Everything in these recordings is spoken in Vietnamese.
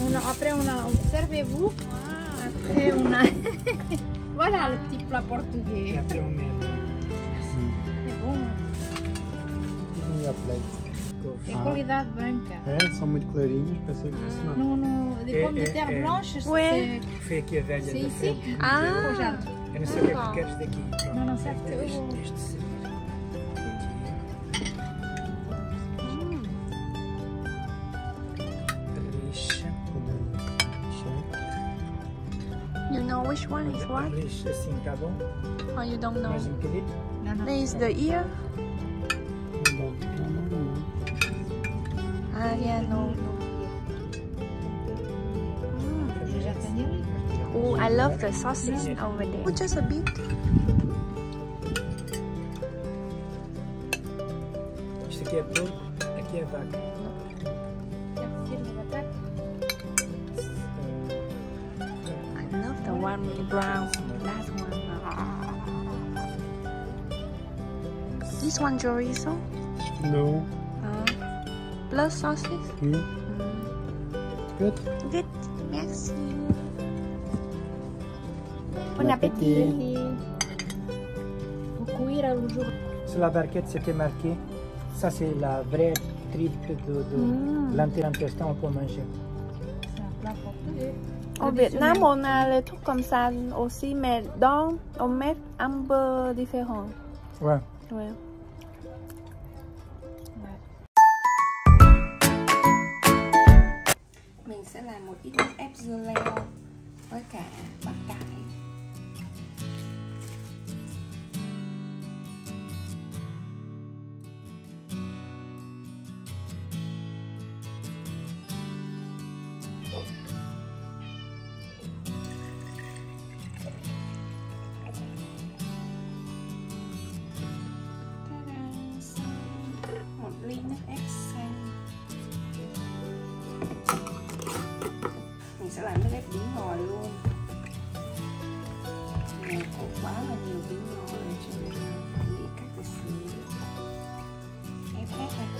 Après, observez-vous. Après, on a... Voilà le petit plat portugais. E après on met C'est bon. E a plate. É qualidade branca. É, são muito clarinhos, pensei que fosse não. Des pommes de terre blanches, Ouais. foi aqui a velha c'est da ici. frente. Ah, Eu não sei o que é que tu queres daqui. Pronto. Non, non, ça c'est Deixa bon. de servir. Riche. you know which one is what? Riche assim, tá bom? Or you don't know? Mais um bocadinho. Non, non. This is the ear. Ah, yeah, no. Déjà tannerie. Oh, I love the sausage over there. Oh, just a bit. Isto aqui é porco, aqui é vaca. I love the one brown. That one. This one chorizo. No. Plus sausage. Good. Good. Merci. Bon appétit. Faut cuire le jour. Sur la barquette, c'était marqué. Ça, c'est la vraie tripe de l'intestin qu'on peut manger. C'est un plat portugais. Ở Việt Nam on a les trucs comme ça aussi, mais dans on met un peu différent. Ouais. Ouais. Mình sẽ làm một ít nước ép dưa leo với cả bắp cải. Một ly nước ép xanh. Mình sẽ làm nước ép bí ngò luôn. Này có quá là nhiều bí ngò rồi cho nên là phải nghĩ cách để xử lý. Ép hết này.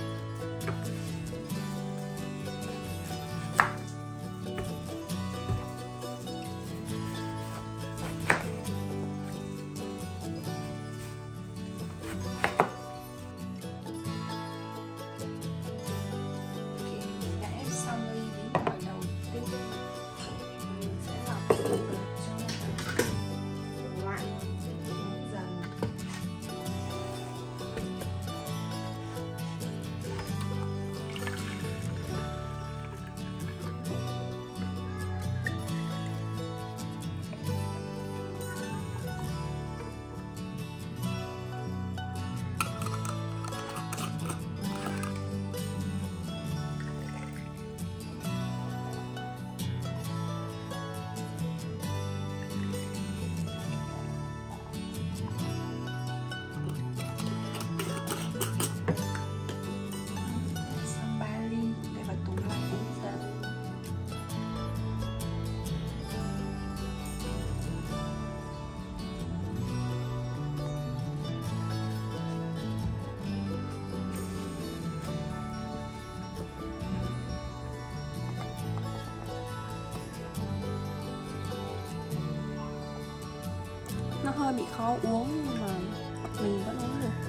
Nó hơi bị khó uống nhưng mà mình vẫn uống được.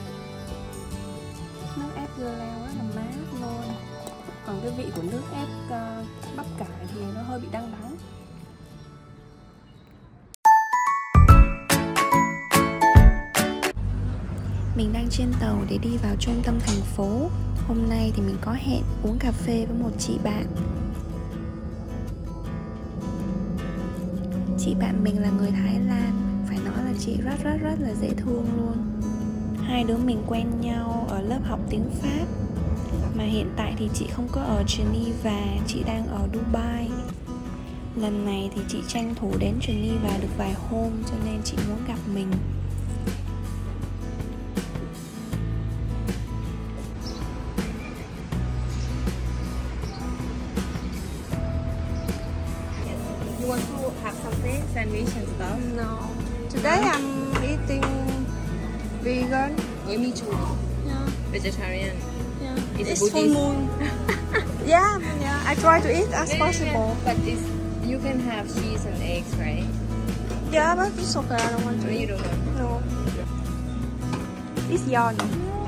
Nước ép dưa leo rất là mát luôn. Còn cái vị của nước ép bắp cải thì nó hơi bị đắng đắng. Mình đang trên tàu để đi vào trung tâm thành phố. Hôm nay thì mình có hẹn uống cà phê với một chị bạn. Chị bạn mình là người Thái Lan. Phải nói là chị rất là dễ thương luôn. Hai đứa mình quen nhau ở lớp học tiếng Pháp. Mà hiện tại thì chị không có ở Geneva, chị đang ở Dubai. Lần này thì chị tranh thủ đến Geneva được vài hôm cho nên chị muốn gặp mình. You want to have something, sandwich and stuff? No. Today I'm eating vegan. Yeah, me too. Yeah. Vegetarian. Yeah. It's It's full Buddhist. moon. Yeah, I try to eat as possible. But you can have cheese and eggs, right? Yeah, but it's okay. I don't want to Or you eat. don't want? No. It's yummy.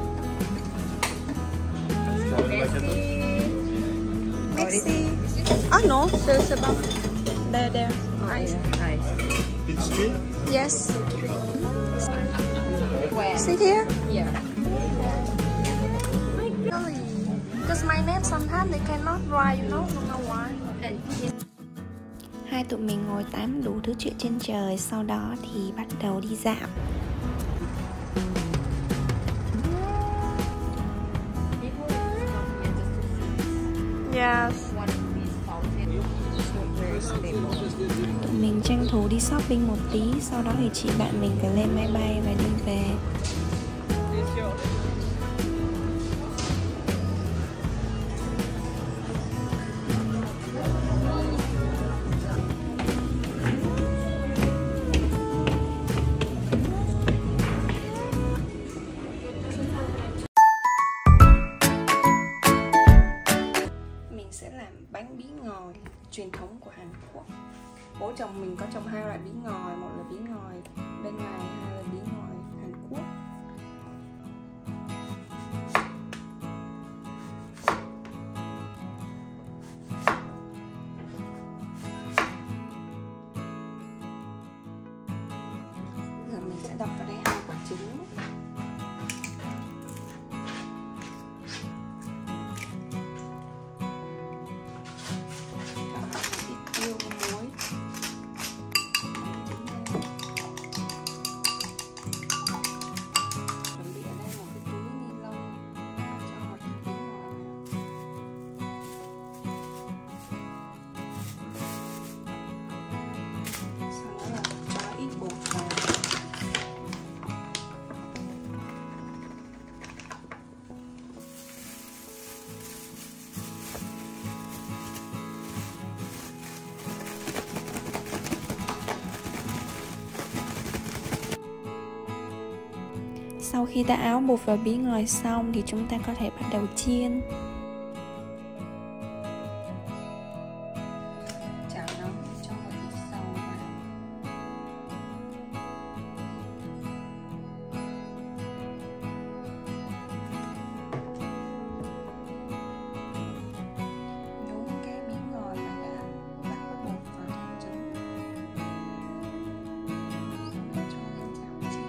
Mixy. Oh no, there's about there. Ice. Nice. It's true. Yes. Where? See here? Yeah. Really? Because my name sometimes they cannot write, you know, don't know why. And Hai tụi mình ngồi tám đủ thứ chuyện trên trời, sau đó thì bắt đầu đi dạo. people recommend just Yes. one of these fountains. It's not very stable. Tụi mình tranh thủ đi shopping một tí, sau đó thì chị bạn mình phải lên máy bay và đi về. Mình sẽ làm bánh bí ngòi truyền thống của Hàn Quốc. Bố chồng mình có trồng hai loại bí ngòi, một là bí ngòi bên này, hai là bí ngòi Hàn Quốc. Giờ mình sẽ đập vào đây 2 quả trứng. Ít tiêu và muối. Chuẩn bị ở đây một cái túi ni lông cho một cái bí ngòi. Sau đó là cho ít bột vào. Sau khi đã áo bột và bí ngòi xong thì chúng ta có thể bắt đầu chiên. Chảo nóng cho một ít dầu vào. Nhúng cái bí ngòi mà đã bắt với bột vào trong trứng. Sau đó cho lên chảo chiên.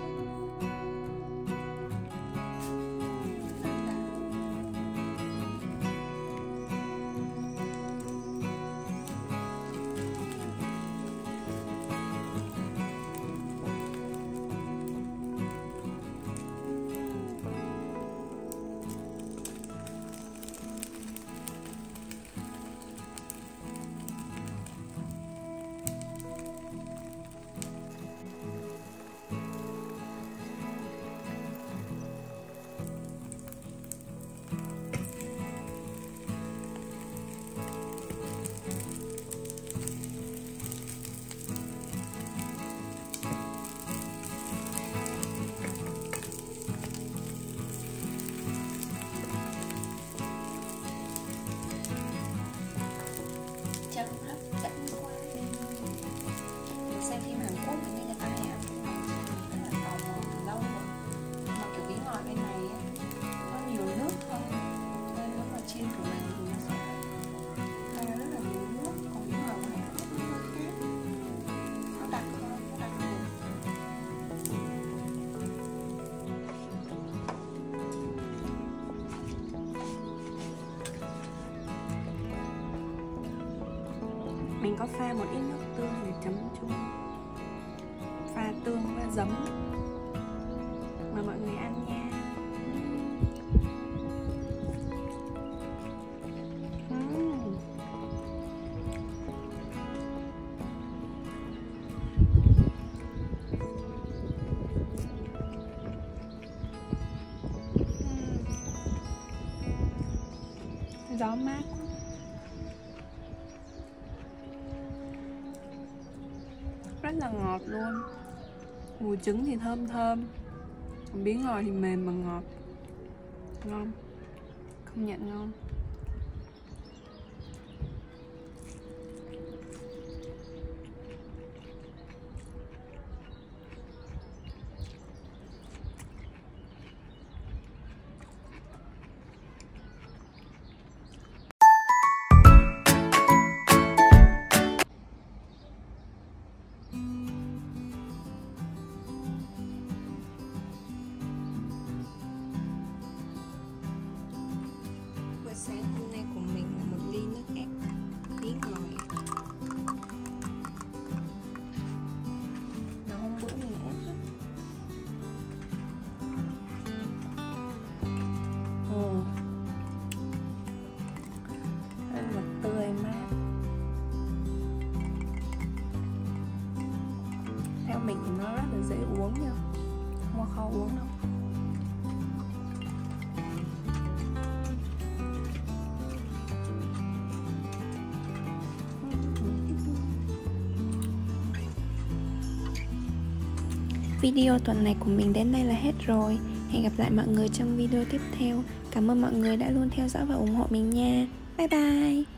Trông hấp dẫn quá. Mình xem phim Hàn Quốc mình nghe người ta ăn rất là tò mò từ lâu rồi. Mà kiểu bí ngòi bên này ấy, có nhiều nước hơn, cho nên nếu mà chiên kiểu này thì nó sẽ ra rất là nhiều nước. Còn bí ngòi của Hàn Quốc nó khác, nó đặc hơn, nó đặc biệt. Mình có pha một ít nước tương để chấm chung. Pha tương và giấm. Mời mọi người ăn nha. Gió mát. Rất là ngọt luôn. Mùi trứng thì thơm thơm, còn bí ngòi thì mềm mà ngọt. Ngon. Công nhận ngon. sáng hôm nay của mình là một ly nước ép tí ngòi. Nó hôm bữa mình ép đó. Rất là tươi mát. Theo mình thì nó rất là dễ uống nha, không có khó uống đâu. Video tuần này của mình đến đây là hết rồi. Hẹn gặp lại mọi người trong video tiếp theo. Cảm ơn mọi người đã luôn theo dõi và ủng hộ mình nha. Bye bye.